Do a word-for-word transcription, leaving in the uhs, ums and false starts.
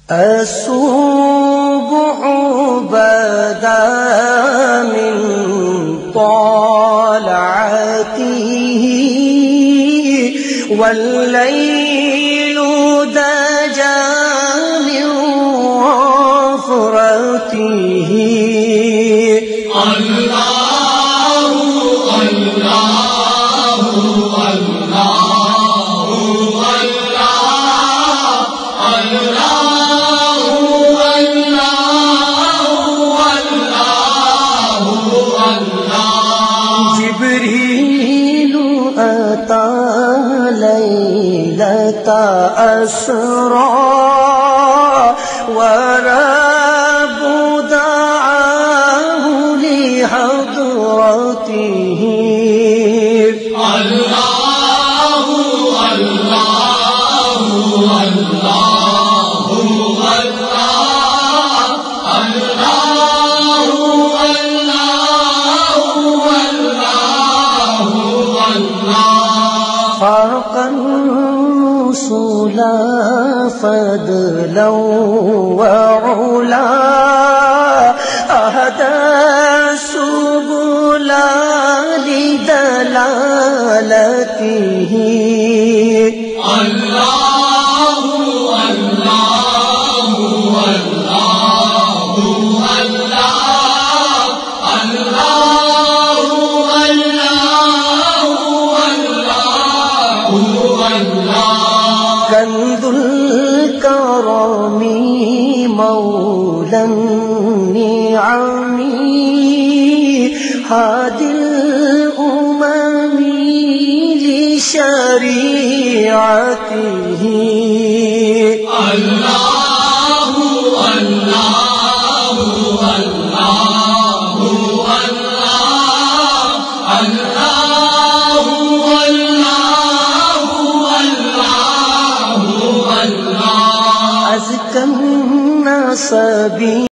الصبح بدا من طلعته والليل دجا من وفرته اللہ اللہ جبريل أتى ليلة أسرى ورب دعاه لحضرته اللہ اللہ فارق الرسل فضلا وعلا أهدى السبل لدلالته اللہ كنز الكرم مولى النعم هادي الأمم لشريعته اللہ اللہ أزكى الناس بي